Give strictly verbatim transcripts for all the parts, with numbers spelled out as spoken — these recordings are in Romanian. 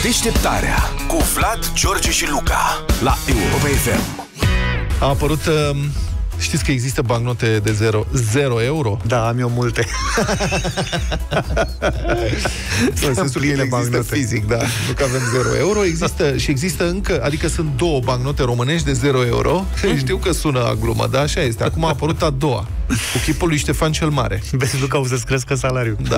Deșteptarea cu Vlad, George și Luca la Europa F M. A apărut... Uh, știți că există bancnote de zero, zero euro? Da, am eu multe. În sensul că ele există fizic, da. Nu că avem zero euro, există și există încă, adică sunt două bancnote românești de zero euro. Știu că sună a glumă, dar așa este. Acum a apărut a doua, cu chipul lui Ștefan cel Mare. Vezi, Luca, o să-ți crească salariul. Da.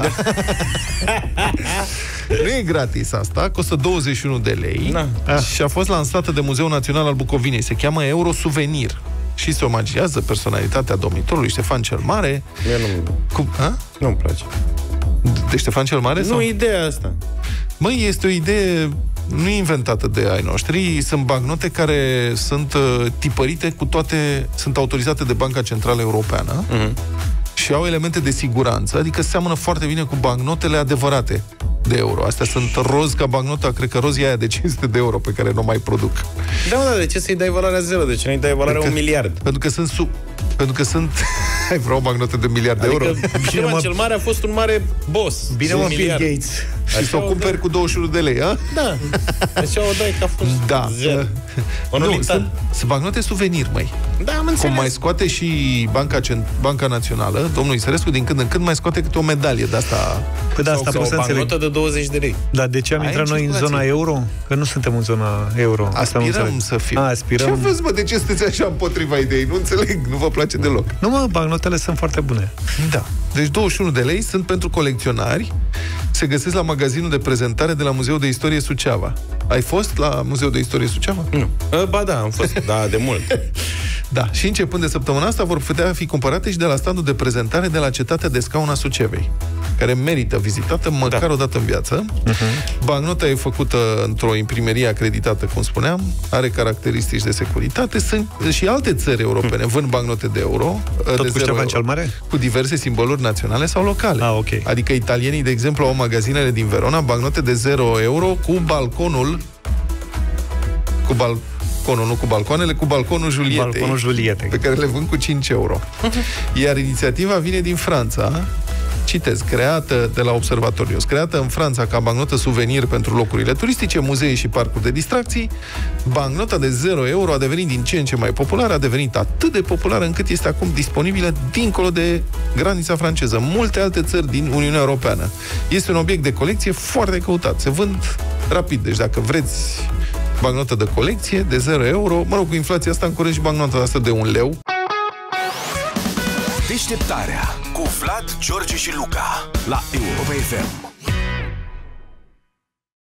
Nu e gratis asta, costă douăzeci și unu de lei. Na. Și a fost lansată de Muzeul Național al Bucovinei. Se cheamă Euro Souvenir. Și se omagiază personalitatea domnitorului Ștefan cel Mare. Nu, Cum? Nu-mi place. De Ștefan cel Mare? Nu, sau? ideea asta. Măi, este o idee nu inventată de ai noștri. Sunt bancnote care sunt uh, tipărite cu toate, sunt autorizate de Banca Centrală Europeană. Uh-huh. Și au elemente de siguranță, adică seamănă foarte bine cu bancnotele adevărate de euro. Astea sunt roz ca bancnota, cred că roz e aia de cinci sute de euro pe care nu mai produc. Da, da, de ce să-i dai valoarea zero? De ce nu-i dai valoarea un miliard? Pentru că sunt sub... Pentru că sunt... Ai vreau o bancnotă de un miliard de adică, euro? Bine, mă... cel Mare a fost un mare boss. Bine, mă, Bill Gates. Și să o cumperi cu douăzeci și unu de lei, a? Da. Așa o dai că a fost da. zero. Nu, sunt, sunt bancnote suvenir, măi. Da, am înțeles. Cum mai scoate și Banca, Banca Națională, domnul Isărescu, din când în când mai scoate câte o medalie de asta. Păi da, asta sau, pot sau să o bancnotă de douăzeci de lei. Dar de ce am intrat noi în zona euro? Că nu suntem în zona euro. Aspirăm să fim. A, aspirăm. Ce vezi, mă, de ce sunteți așa împotriva ideii? Nu înțeleg, nu vă place deloc. Nu, mă, bancnotele sunt foarte bune. Da. Deci douăzeci și unu de lei sunt pentru colecționari. Se găsesc la magazinul de prezentare de la Muzeul de Istorie Suceava. Ai fost la Muzeul de Istorie Suceava? Nu. Ba da, am fost, da, de mult. Da, și începând de săptămâna asta vor putea fi cumpărate și de la standul de prezentare de la Cetatea de Scaun a Sucevei, care merită vizitată măcar da. o dată în viață. Uh-huh. Bancnota e făcută într-o imprimerie acreditată, cum spuneam, are caracteristici de securitate. Sunt și alte țări europene vând bancnote de euro. Tot de cu Ștefan cel Mare? Cu diverse simboluri naționale sau locale. Ah, okay. Adică italienii, de exemplu, au magazinele din Verona bancnote de zero euro cu balconul cu bal balconul, nu cu balcoanele, cu balconul Julietei. Balconul Julietei. Pe care le vând cu cinci euro. Iar inițiativa vine din Franța, citez, creată de la Observatorios, creată în Franța ca bancnotă suvenir pentru locurile turistice, muzee și parcuri de distracții. Bancnota de zero euro a devenit din ce în ce mai populară, a devenit atât de populară încât este acum disponibilă dincolo de granița franceză, multe alte țări din Uniunea Europeană. Este un obiect de colecție foarte căutat. Se vând rapid, deci dacă vreți bancnotă de colecție de zero euro, mă rog, cu inflația asta încurajă și bancnota asta de un leu. Deșteptarea cu Vlad, George și Luca la Europa F M.